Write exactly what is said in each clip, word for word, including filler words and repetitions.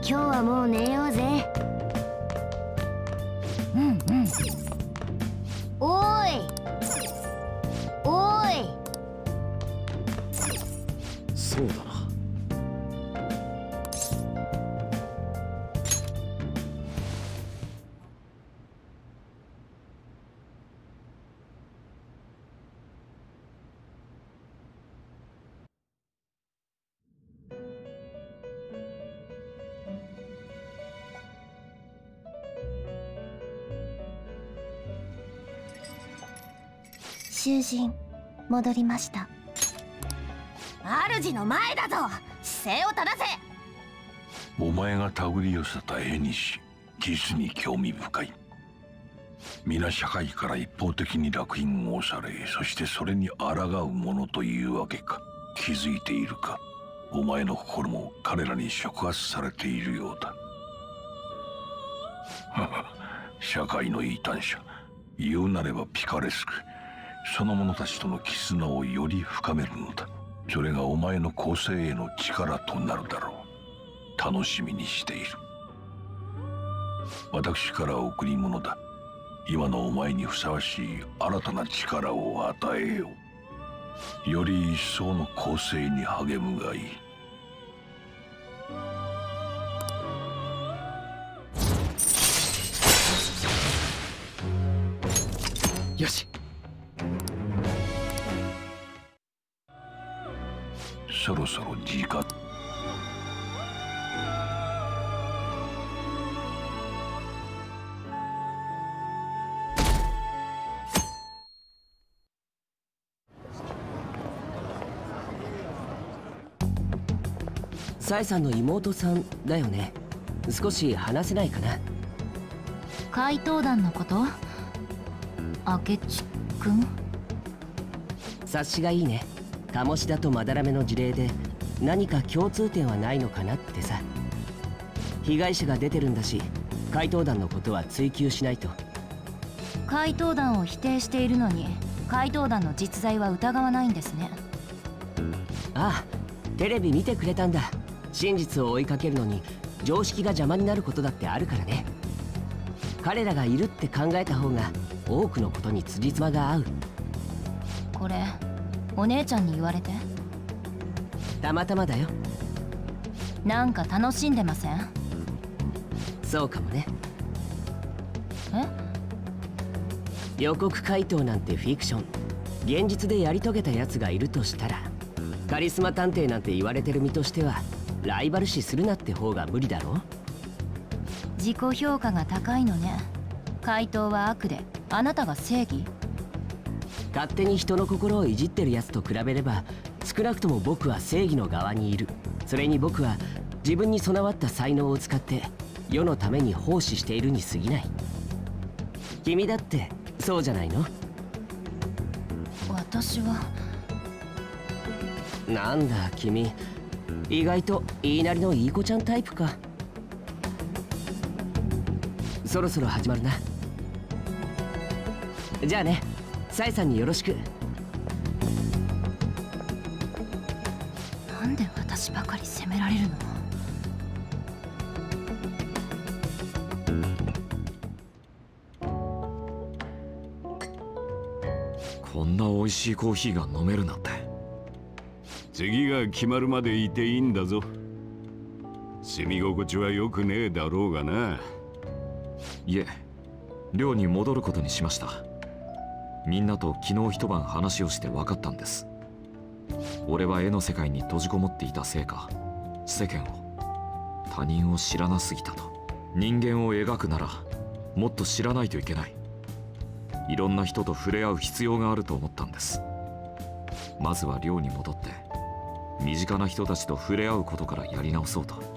今日はもう寝ようぜ。うんうん。おーいおーい。 そうだな。 囚人戻りました。 主の前だぞ。姿勢を正せ。 お前が手繰り寄せた絵にし実に興味深い。皆社会から一方的に烙印を押され、そしてそれに抗うものというわけか。気づいているか。お前の心も彼らに触発されているようだ。社会の異端者、言うなればピカレスク、その者たちとの絆をより深めるのだ。それがお前の構成への力となるだろう。楽しみにしている。私から贈り物だ。今のお前にふさわしい新たな力を与えよう。より一層の構成に励むがいい。 よし。 そろそろ時間。 サイさんの妹さんだよね。少し話せないかな。 怪盗団のこと？明智くん？ 察しがいいね。鴨志田と斑目の事例で何か共通点はないのかなってさ。被害者が出てるんだし、怪盗団のことは追求しないと。 怪盗団を否定しているのに怪盗団の実在は疑わないんですね。 ああ、テレビ見てくれたんだ。真実を追いかけるのに常識が邪魔になることだってあるからね。彼らがいるって考えた方が多くのことに辻褄が合う。 これお姉ちゃんに言われて？ たまたまだよ。 なんか楽しんでません？ そうかもね。 え？ 予告怪盗なんてフィクション。現実でやり遂げたやつがいるとしたら、カリスマ探偵なんて言われてる身としてはライバル視するなって方が無理だろ。 自己評価が高いのね。怪盗は悪であなたが正義？ 勝手に人の心をいじってるやつと比べれば少なくとも僕は正義の側にいる。それに僕は自分に備わった才能を使って世のために奉仕しているに過ぎない。君だってそうじゃないの？ 私は。 なんだ君、意外と言いなりのいい子ちゃんタイプか。そろそろ始まるな。じゃあね、サイさんによろしく。 なんで私ばかり責められるの？ こんな美味しいコーヒーが飲めるなんて。 次が決まるまでいていいんだぞ。住み心地は良くねえだろうがな。 いえ、寮に戻ることにしました。みんなと昨日一晩話をして分かったんです。俺は絵の世界に閉じこもっていたせいか、世間を、他人を知らなすぎたと。人間を描くならもっと知らないといけない。いろんな人と触れ合う必要があると思ったんです。まずは寮に戻って身近な人たちと触れ合うことからやり直そうと。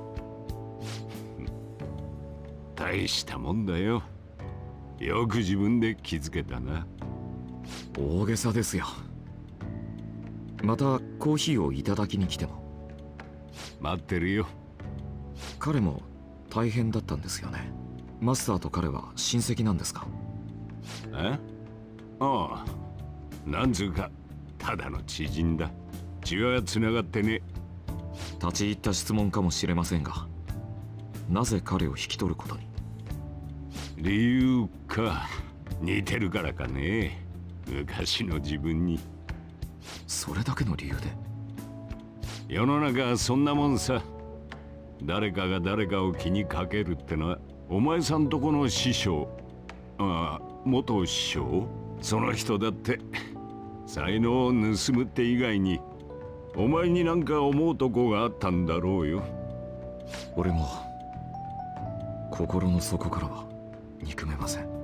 大したもんだよ。よく自分で気づけたな。 大げさですよ。またコーヒーをいただきに来ても。 待ってるよ。 彼も大変だったんですよね。マスターと彼は親戚なんですか？ え？ああ、なんつうかただの知人だ。血はつながってね。 立ち入った質問かもしれませんが、 なぜ彼を引き取ることに？ 理由か。似てるからかね。昔の自分に。 それだけの理由で？ 世の中はそんなもんさ。誰かが誰かを気にかけるってのは、お前さんとこの師匠、ああ、元師匠、その人だって才能を盗むって以外にお前になんか思うとこがあったんだろうよ。 俺も心の底からは憎めません。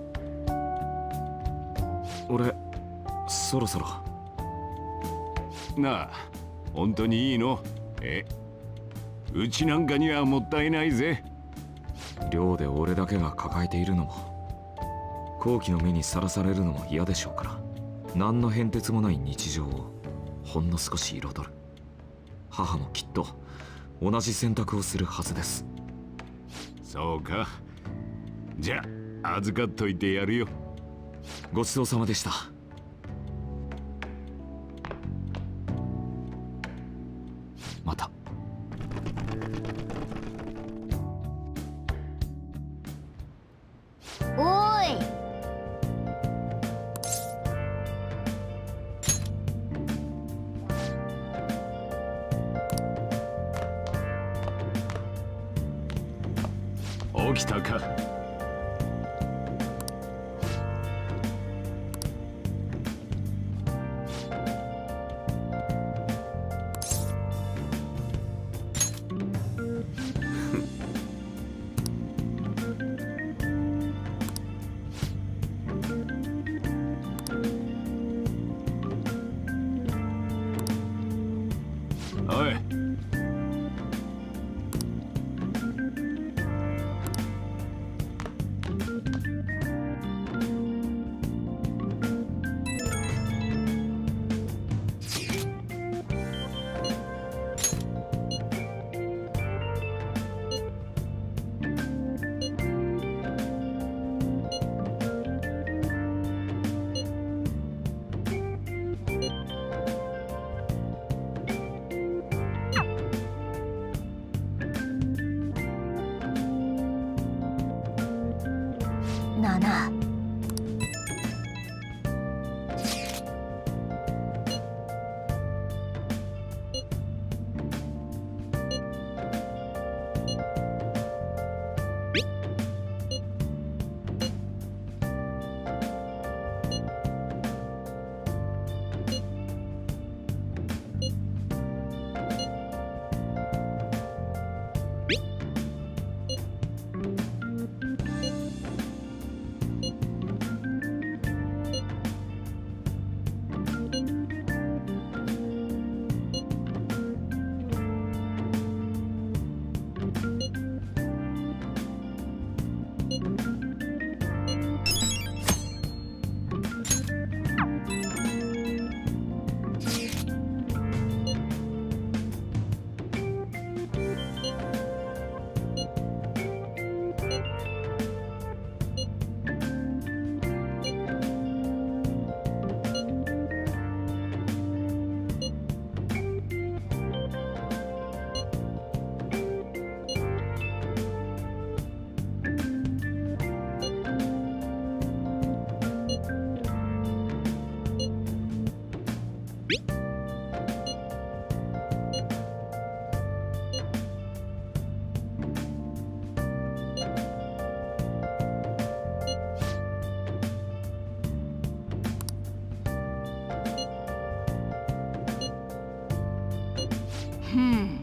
俺そろそろ。 なあ、本当にいいの？え、うちなんかにはもったいないぜ。 寮で俺だけが抱えているのも、後期の目にさらされるのも嫌でしょうから、何の変哲もない日常をほんの少し彩る。母もきっと同じ選択をするはずです。 そうか。じゃあ預かっといてやるよ。 ごちそうさまでした。また。 おーい。 起きたか。おい。 なな。ふん。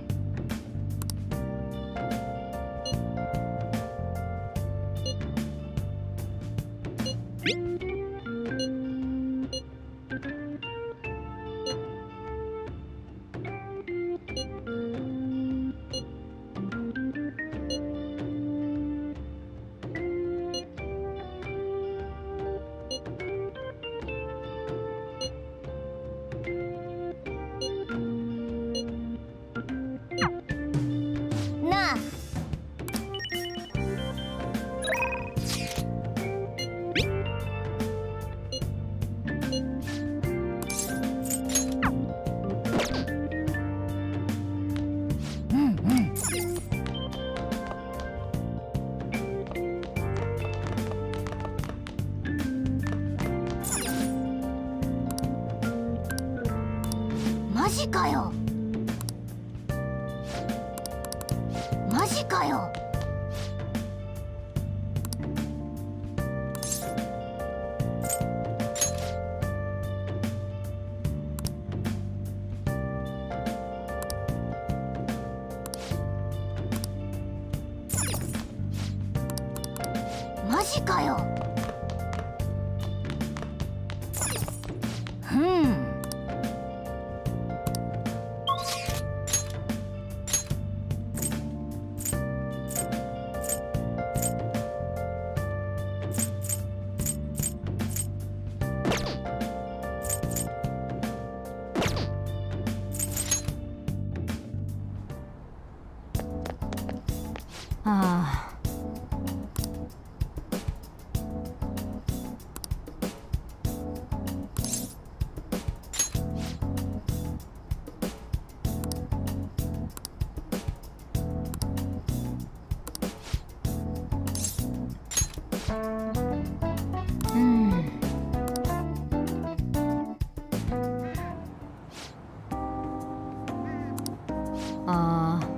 マジかよ。マジかよ。マジかよ。ふん。ああ。ああ。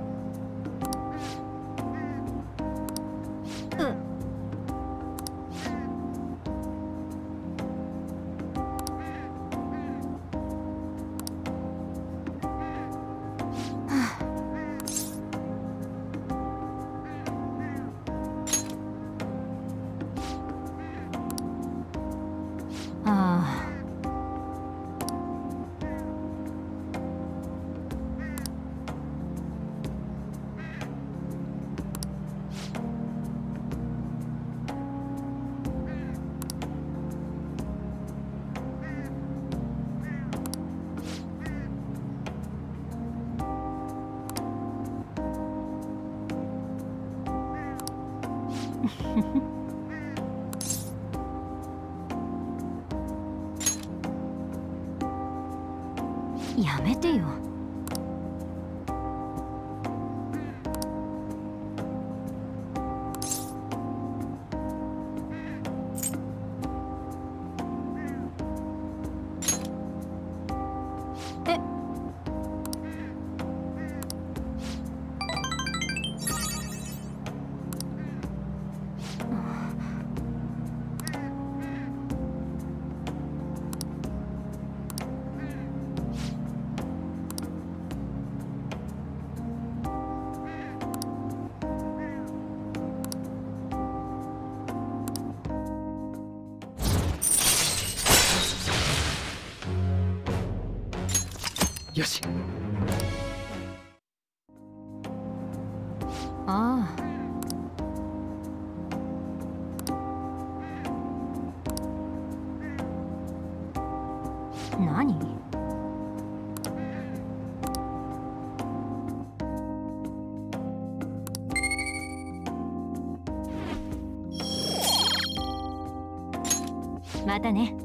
やめてよ。えっ。 よし。 ああ。何？またね。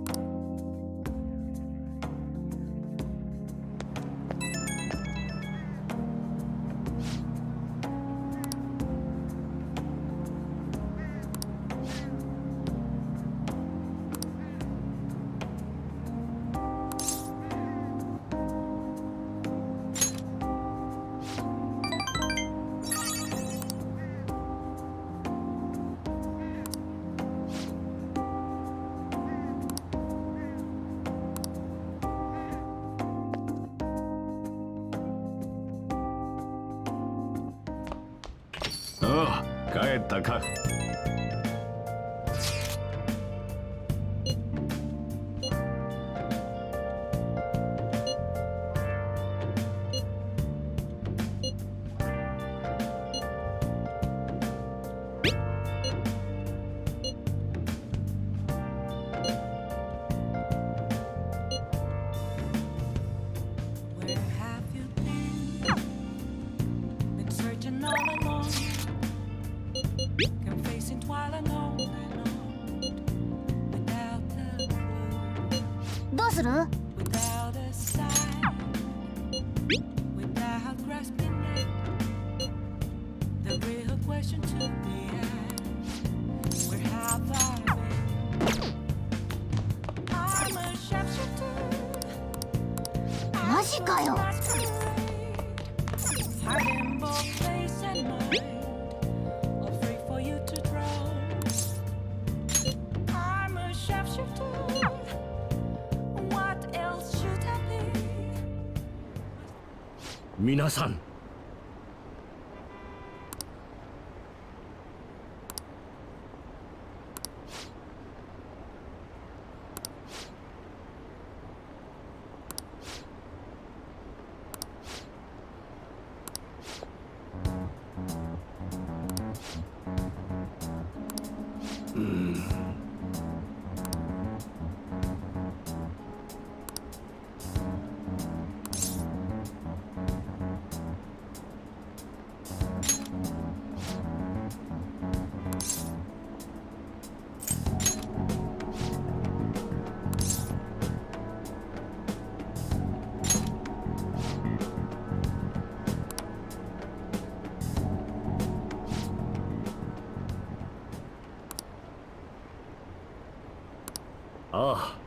ああ、帰ったか。 どうする？ママジかよ。 皆さん、ああ。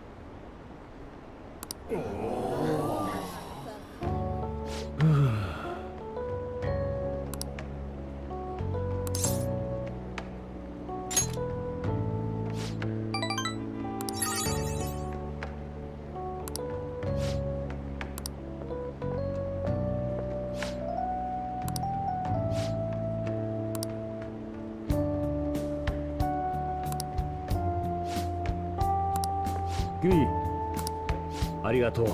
グイ、ありがとう。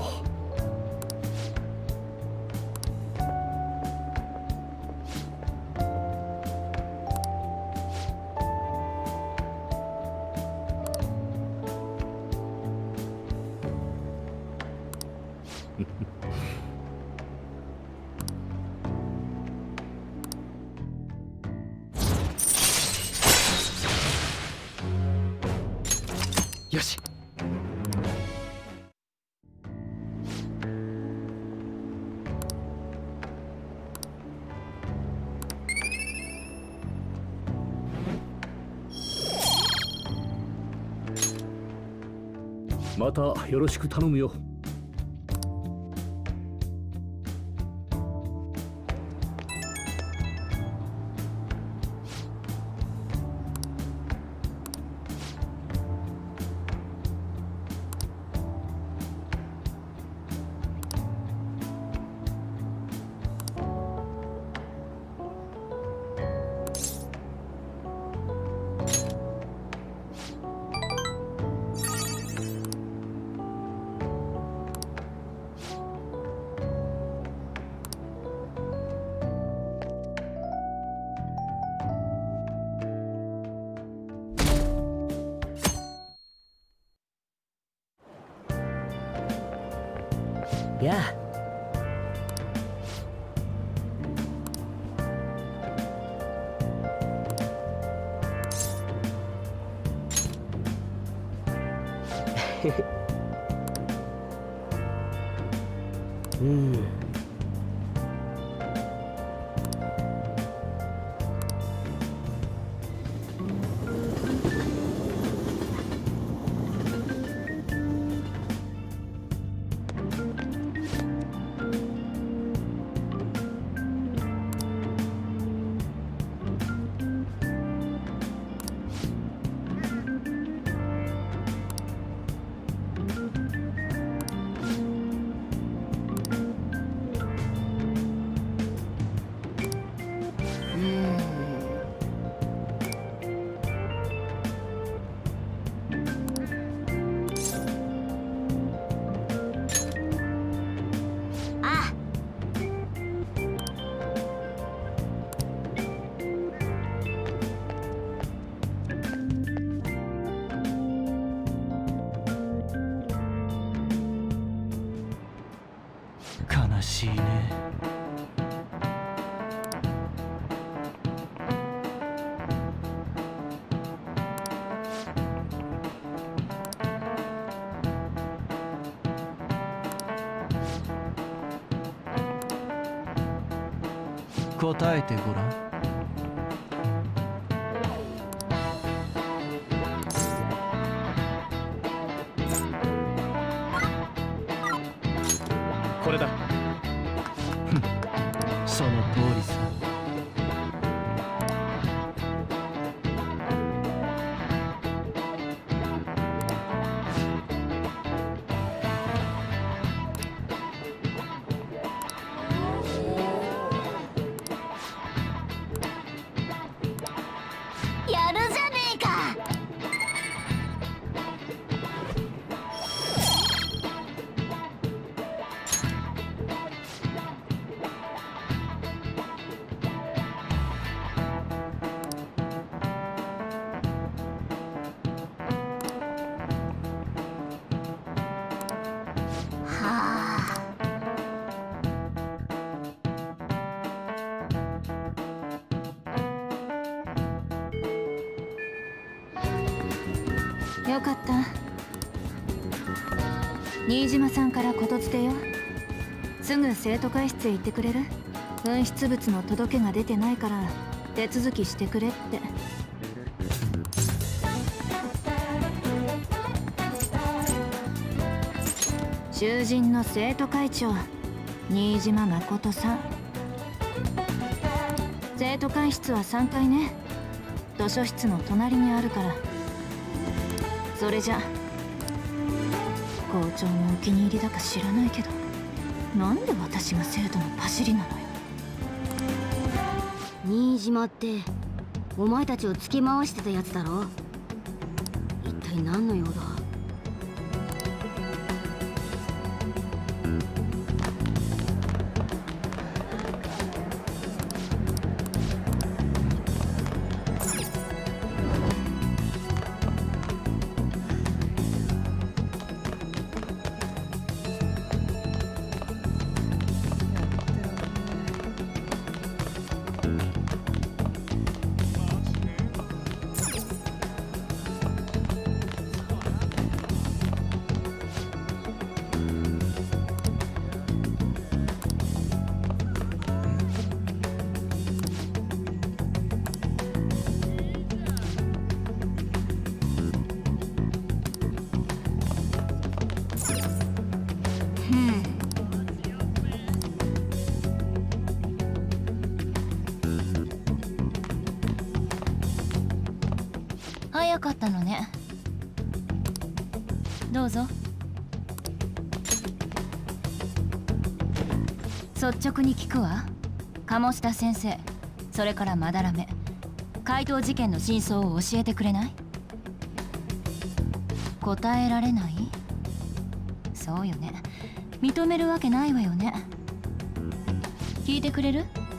よし。またよろしく頼むよ。やあ。うん。悲しいね。答えてごらん。 これだ。その通りさ。 やるじゃねえか。 よかった。新島さんからことづてよ。すぐ生徒会室へ行ってくれる？紛失物の届けが出てないから手続きしてくれって。囚人の生徒会長新島誠さん。生徒会室はさんがいね。図書室の隣にあるから。それじゃ校長のお気に入りだか知らないけど、なんで私が生徒のパシリなのよ。 新島ってお前たちを突き回してたやつだろ。一体何の用だ。 早かったのね。どうぞ。率直に聞くわ。鴨志田先生、それからまだらめ、怪盗事件の真相を教えてくれない？答えられない？そうよね。認めるわけないわよね。聞いてくれる？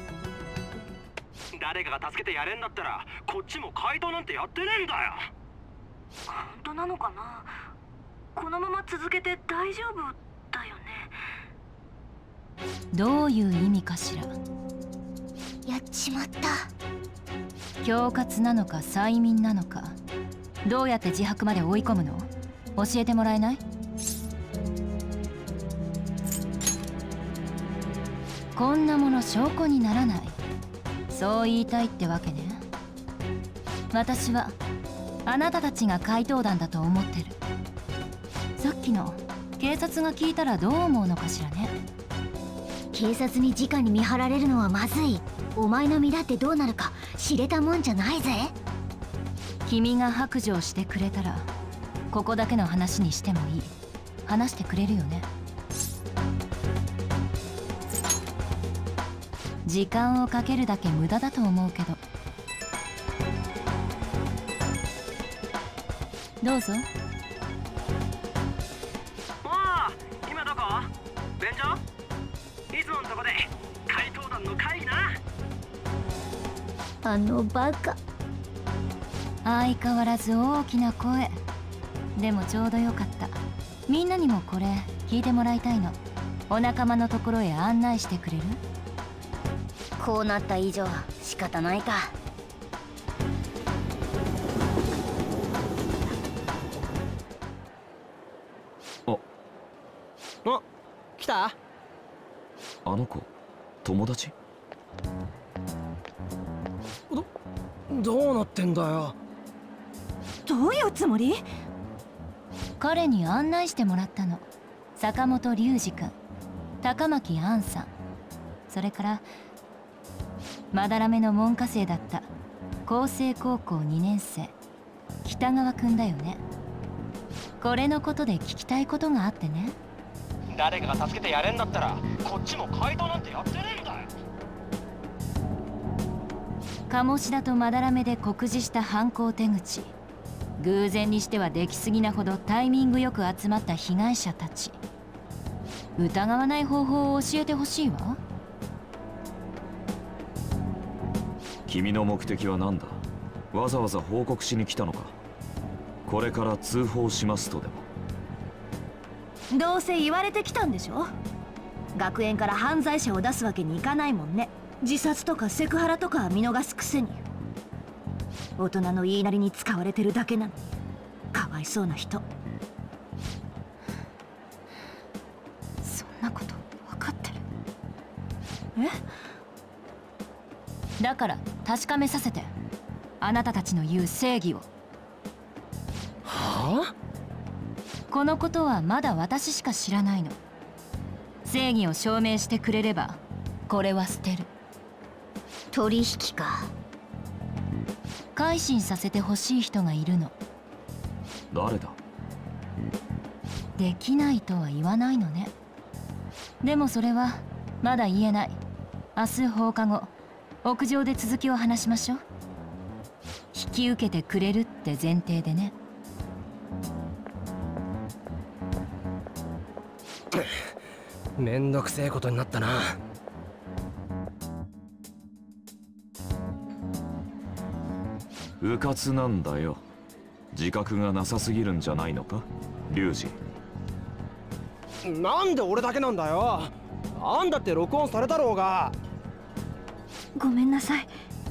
誰かが助けてやれんだったらこっちも怪盗なんてやってねえんだよ。 本当なのかな。このまま続けて大丈夫だよね。 どういう意味かしら。 やっちまった。 恐喝なのか催眠なのか、どうやって自白まで追い込むの？教えてもらえない？こんなもの証拠にならない、そう言いたいってわけね。私はあなたたちが怪盗団だと思ってる。さっきの警察が聞いたらどう思うのかしらね。 警察に直に見張られるのはまずい。お前の身だってどうなるか知れたもんじゃないぜ。 君が白状してくれたらここだけの話にしてもいい。話してくれるよね。時間をかけるだけ無駄だと思うけど。どうぞ。 おあ、今どこ？便所？いつものとこで怪盗団の会議な。 あのバカ。 相変わらず大きな声。でもちょうどよかった。みんなにもこれ聞いてもらいたいの。お仲間のところへ案内してくれる？ こうなった以上仕方ないか。 あお、来た？ あの子友達？ どどうなってんだよ。 どういうつもり？彼に案内してもらったの。坂本龍二君。 高巻杏さん、それからまだらめの門下生だった厚生高校にねん生北川くんだよね。これのことで聞きたいことがあってね。 誰かが助けてやれんだったらこっちも怪盗なんてやってねえんだよ。 鴨志田とまだらめで酷似した犯行手口、偶然にしては出来すぎなほどタイミングよく集まった被害者たち、疑わない方法を教えてほしいわ。 君の目的は何だ？わざわざ報告しに来たのか？これから通報しますとでも？ どうせ言われてきたんでしょ。学園から犯罪者を出すわけにいかないもんね。自殺とかセクハラとかは見逃すくせに、大人の言いなりに使われてるだけなのに、かわいそうな人。 そんなこと分かってる。え？だから確かめさせて、あなたたちの言う正義を。 はあ？ このことはまだ私しか知らないの。正義を証明してくれればこれは捨てる。 取引か。 改心させてほしい人がいるの。 誰だ？ できないとは言わないのね。でもそれはまだ言えない。明日放課後屋上で続きを話しましょう。引き受けてくれるって前提でね。 めんどくせえことになったな。 迂闊なんだよ。自覚がなさすぎるんじゃないのか、龍二。 なんで俺だけなんだよ。あんだって録音されたろうが。 ごめんなさい。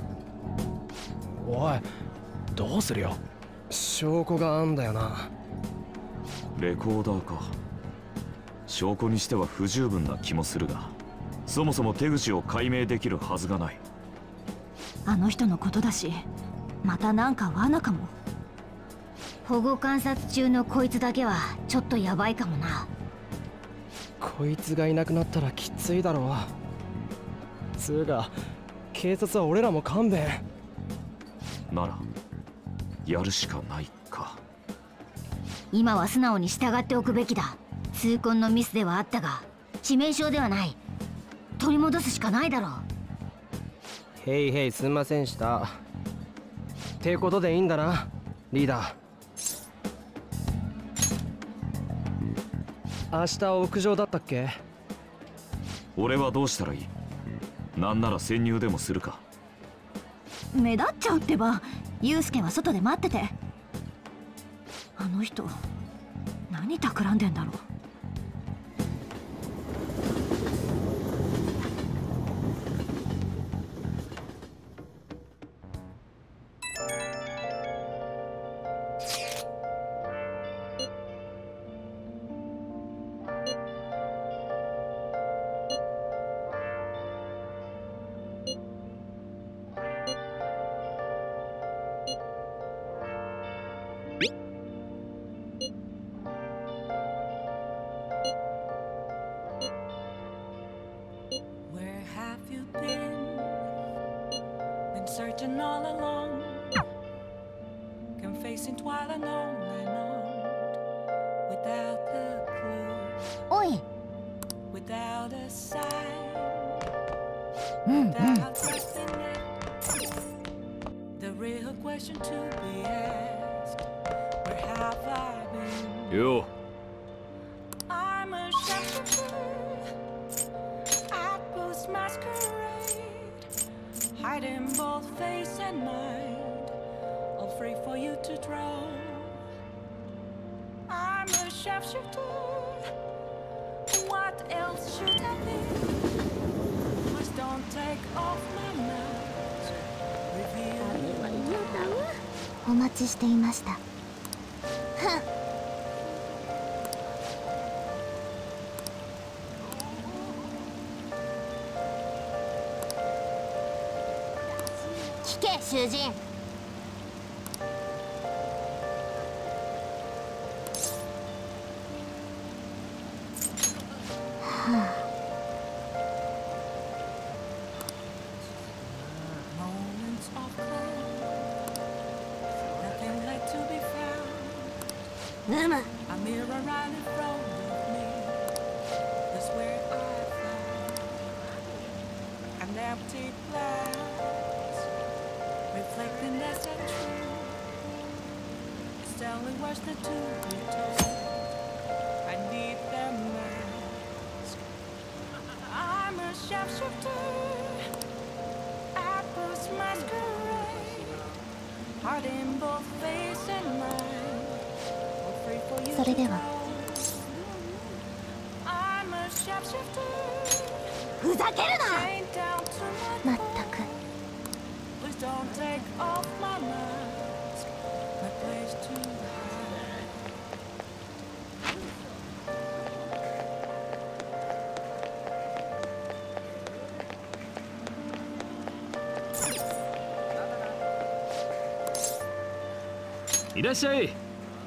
おい、どうするよ。証拠があんだよな。 レコーダーか。証拠にしては不十分な気もするが、そもそも手口を解明できるはずがない。 あの人のことだし、またなんか罠かも。保護観察中のこいつだけはちょっとヤバいかもな。 こいつがいなくなったらきついだろう。つうか警察は俺らも勘弁。 ならやるしかないか。 今は素直に従っておくべきだ。痛恨のミスではあったが致命傷ではない。取り戻すしかないだろう。 へいへい、すんませんした。ってことでいいんだな、リーダー。明日屋上だったっけ？ 俺はどうしたらいい？なんなら潜入でもするか。 目立っちゃうってば。ユウスケは外で待ってて。あの人何企んでんだろう。 Searching all along, confessing while I know and on, without a clue, おい、 without a sign, うんうん。 without trusting it. The real question to be asked: where have I been? よ I'm a shepherd at Booth's masquerade. Hiding both face and mind, all free for you to draw. I'm a sharpshooter. What else should I be? Please don't take off my mask. Reveal. お待ちしていました。聞け、囚人。はあ、 ヌム。 A mirror right in front of me. That's where I found an empty glass, reflecting that's the truth. It's telling what's the to be told. I need the mask. I'm a sharpshooter. Apples masquerade. Heart in both face and mind. それではふざけるな。 まったく。 いらっしゃい。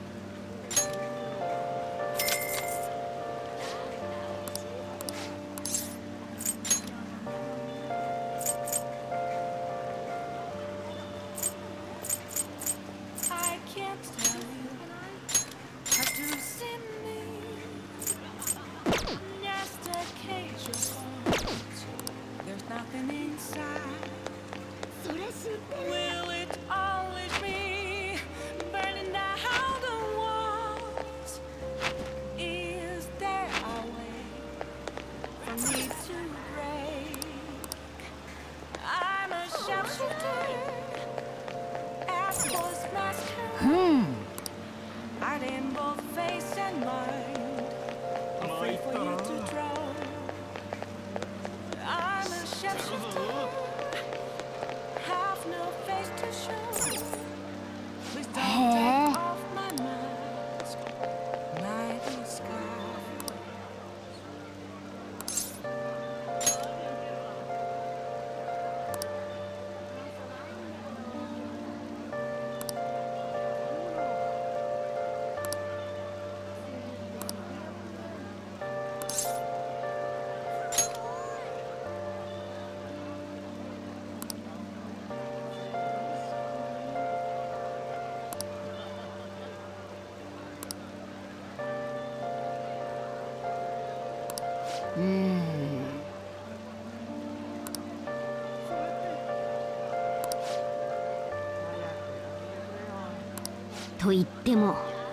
うーん。と言っても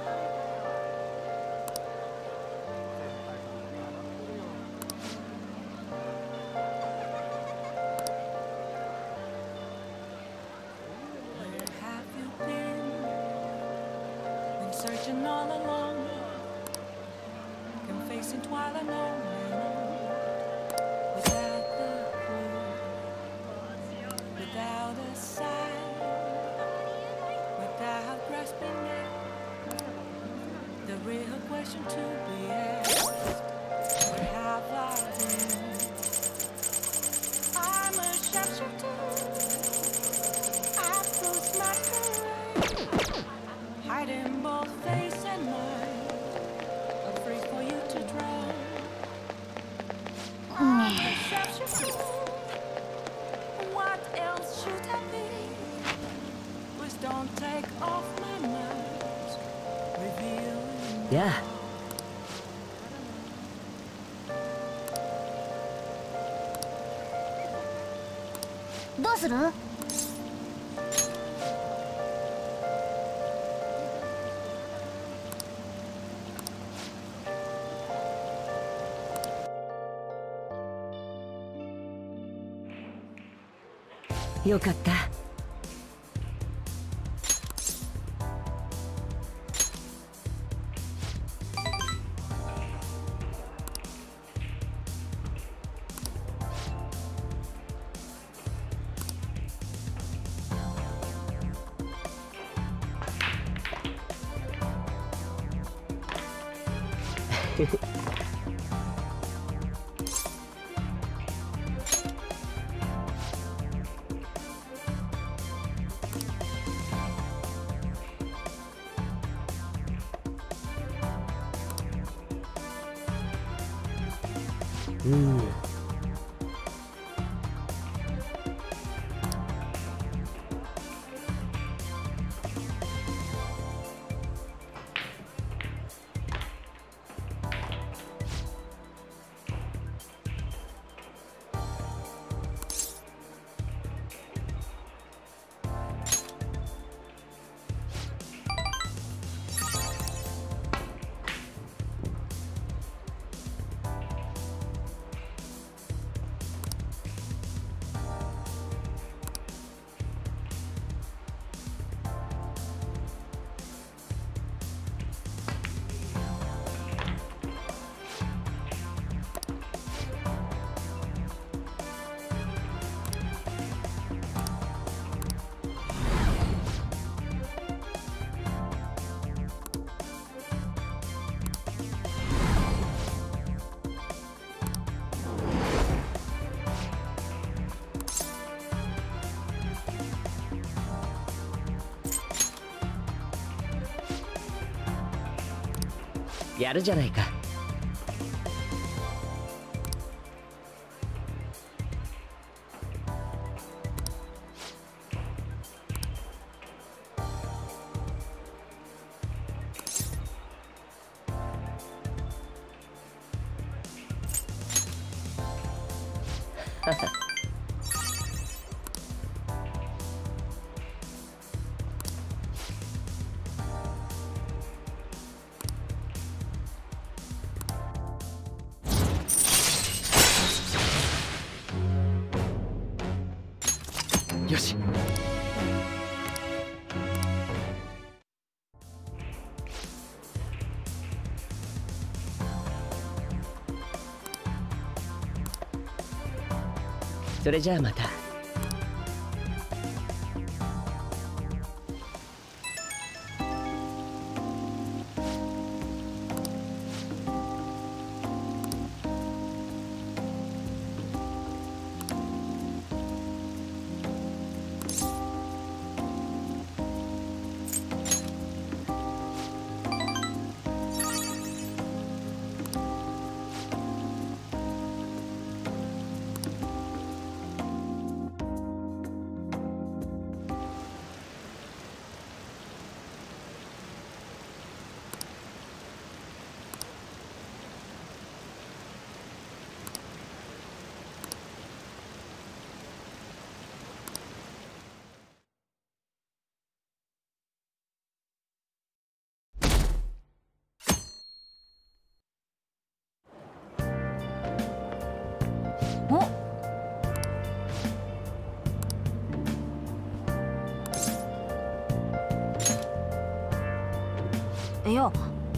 やあ。 どうする？ よかった。うん。 やるじゃないか。 よし。 それじゃあまた。 およ。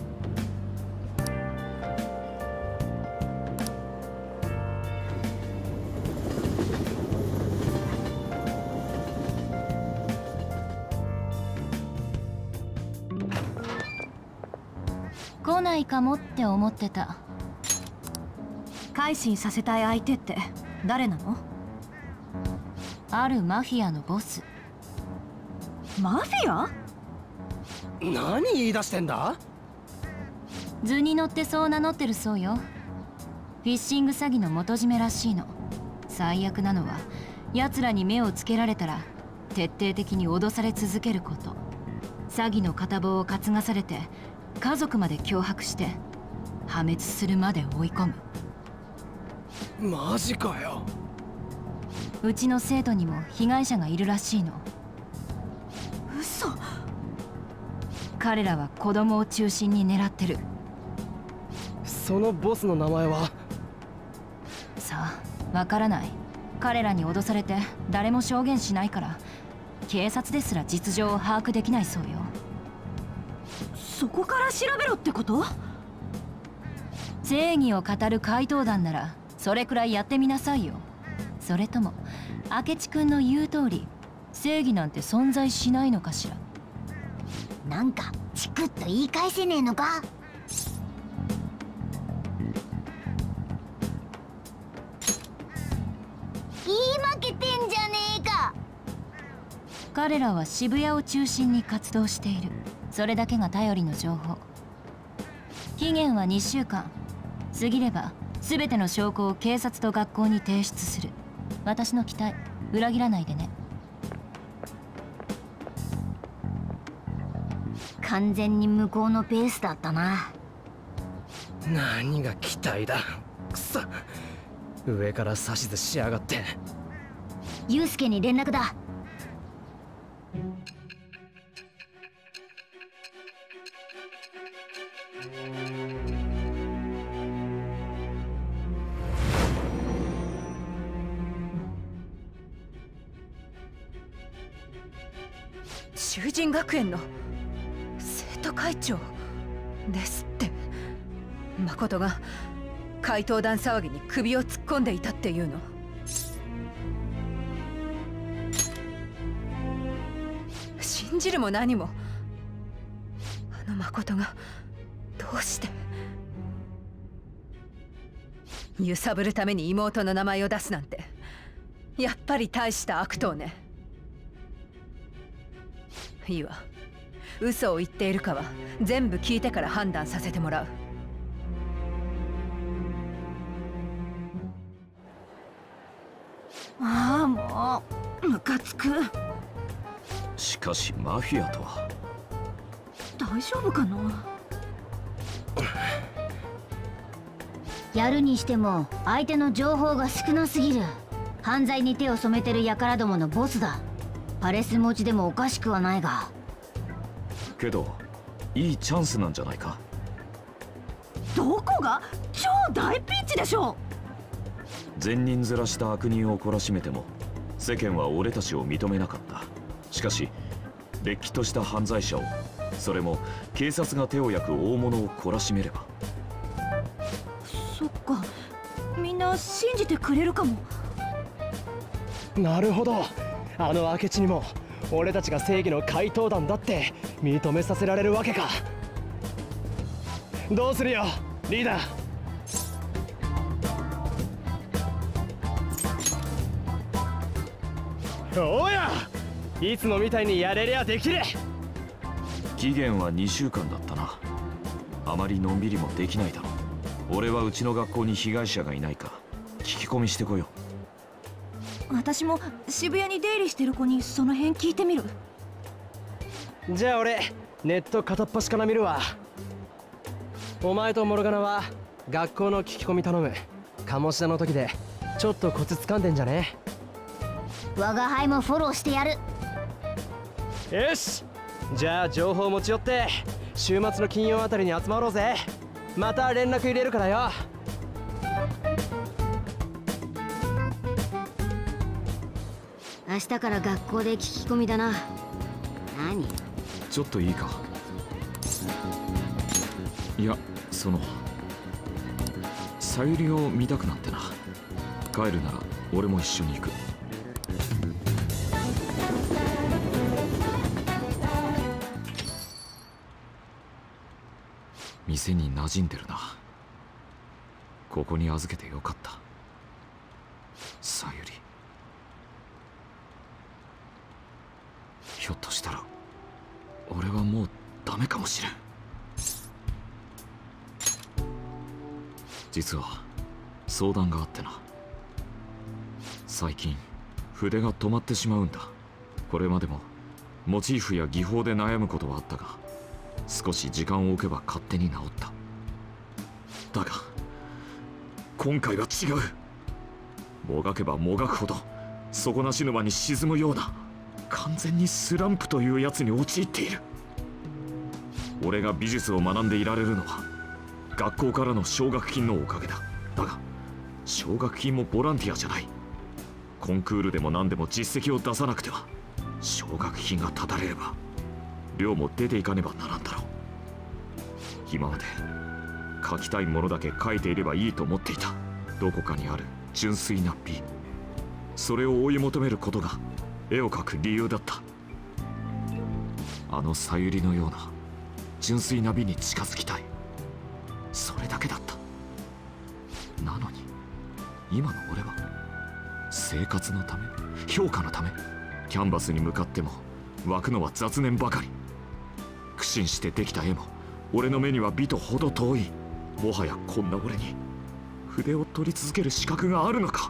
来ないかもって思ってた。 改心させたい相手って誰なの？ あるマフィアのボス。 マフィア？ 何言い出してんだ？ 図に乗ってそう名乗ってるそうよ。フィッシング詐欺の元締めらしいの。最悪なのは奴らに目をつけられたら徹底的に脅され続けること。詐欺の片棒を担がされて家族まで脅迫して破滅するまで追い込む。 マジかよ。 うちの生徒にも被害者がいるらしいの。 嘘。 彼らは子供を中心に狙ってる。 そのボスの名前は？ さあ、わからない。彼らに脅されて誰も証言しないから警察ですら実情を把握できないそうよ。 そこから調べろってこと？ 正義を語る怪盗団ならそれくらいやってみなさいよ。それとも明智君の言う通り正義なんて存在しないのかしら。 なんかチクッと言い返せねえのか？言い負けてんじゃねえか。 彼らは渋谷を中心に活動している。それだけが頼りの情報。期限はにしゅうかん。過ぎれば全ての証拠を警察と学校に提出する。私の期待裏切らないでね。 完全に向こうのペースだったな。 何が期待だ。くそ、上から指図しやがって。 ユウスケに連絡だ。 囚人学園の生徒会長ですって。誠が怪盗団騒ぎに首を突っ込んでいたっていうの？信じるも何も。あの誠がどうして揺さぶるために妹の名前を出すなんて、やっぱり大した悪党ね。いいわ、嘘を言っているかは全部聞いてから判断させてもらう。 カつく。 しかしマフィアとは。 大丈夫かな。 やるにしても相手の情報が少なすぎる。犯罪に手を染めてる輩どものボスだ。パレス持ちでもおかしくはないが。 けどいいチャンスなんじゃないか。 どこが？超大ピンチでしょ。 善人面した悪人を懲らしめても世間は俺たちを認めなかった。しかしれっきとした犯罪者を、それも警察が手を焼く大物を懲らしめれば。 そっか、みんな信じてくれるかも。 なるほど、あの明智にも俺たちが正義の怪盗団だって認めさせられるわけか。どうするよリーダー。おや、いつもみたいにやれりゃできる。 期限はにしゅうかんだったな。あまりのんびりもできないだろう。俺はうちの学校に被害者がいないか聞き込みしてこよう。私も渋谷に出入りしてる子にその辺聞いてみる。 じゃあ俺ネット片っ端から見るわ。お前とモルガナは学校の聞き込み頼む。鴨志田の時でちょっとコツ掴んでんじゃね。 我が輩もフォローしてやる。 よし、じゃあ情報持ち寄って週末の金曜あたりに集まろうぜ。また連絡入れるからよ。 明日から学校で聞き込みだな。何？ ちょっといいか。いや、そのさゆりを見たくなってな。帰るなら俺も一緒に行く。店に馴染んでるな。ここに預けてよかった。さゆり、ひょっとしたら俺はもうダメかもしれん。実は相談があってな。最近筆が止まってしまうんだ。これまでもモチーフや技法で悩むことはあったが、少し時間を置けば勝手に治った。だが今回は違う。もがけばもがくほど底なし沼に沈むような、完全にスランプというやつに陥っている。俺が美術を学んでいられるのは学校からの奨学金のおかげだ。だが奨学金もボランティアじゃない。コンクールでも何でも実績を出さなくては奨学金が断たれれば寮も出ていかねばならんだろう。今まで描きたいものだけ描いていればいいと思っていた。どこかにある純粋な美、それを追い求めることが絵を描く理由だった。あのさゆりのような純粋な美に近づきたい、それだけだった。なのに今の俺は生活のため、評価のため、キャンバスに向かっても湧くのは雑念ばかり。苦心してできた絵も俺の目には美とほど遠い。もはやこんな俺に筆を取り続ける資格があるのか。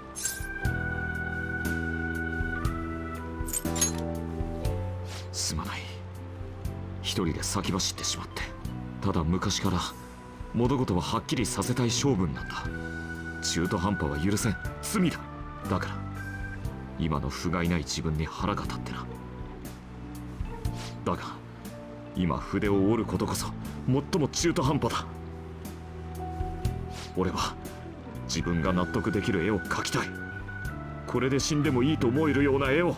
すまない、一人で先走ってしまって。ただ昔から物事ははっきりさせたい性分なんだ。中途半端は許せん、罪だ。だから今の不甲斐ない自分に腹が立ってな。だが今筆を折ることこそ最も中途半端だ。俺は自分が納得できる絵を描きたい。これで死んでもいいと思えるような絵を。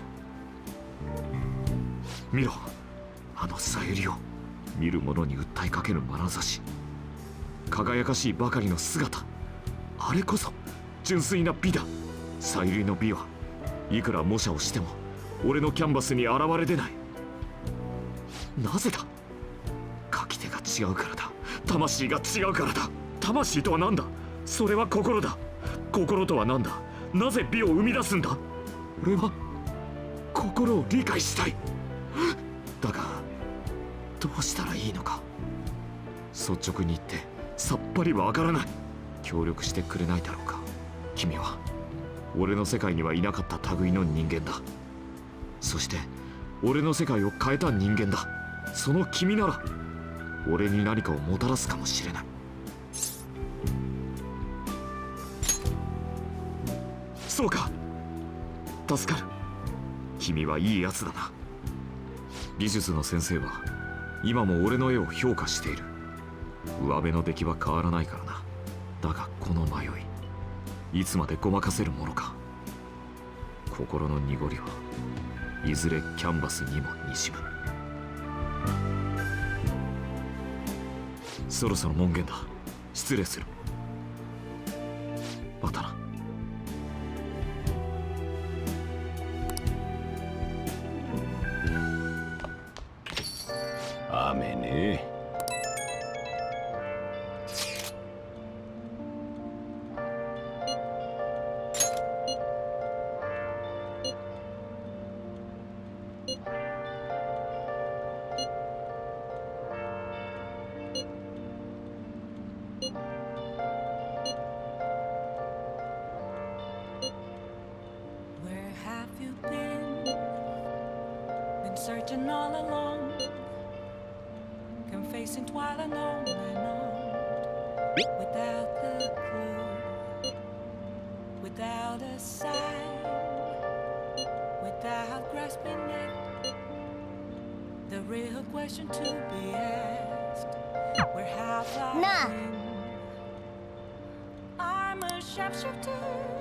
見ろ、あのさゆりを見る者に訴えかける眼差し、輝かしいばかりの姿、あれこそ純粋な美だ。さゆりの美はいくら模写をしても俺のキャンバスに現れ出ない。なぜだ？描き手が違うからだ。魂が違うからだ。魂とは何だ？それは心だ。心とは何だ？なぜ美を生み出すんだ？俺は心を理解したい。だがどうしたらいいのか率直に言ってさっぱりわからない。協力してくれないだろうか。君は俺の世界にはいなかった類の人間だ。 そして俺の世界を変えた人間だ。その君なら俺に何かをもたらすかもしれない。そうか、助かる。君はいいやつだな。美術の先生は今も俺の絵を評価している。上辺の出来は変わらないからな。だがこの迷い、いつまでごまかせるものか。心の濁りはいずれキャンバスにもにじむ。そろそろ門限だ。失礼する。またな。 雨ね。 Searching all along, confessing while alone and on, without the clue, without a sign, without grasping it. The real question to be asked: where have I been? I'm a sharpshooter.